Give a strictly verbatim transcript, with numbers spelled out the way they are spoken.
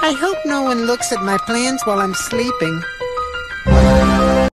I hope no one looks at my plans while I'm sleeping.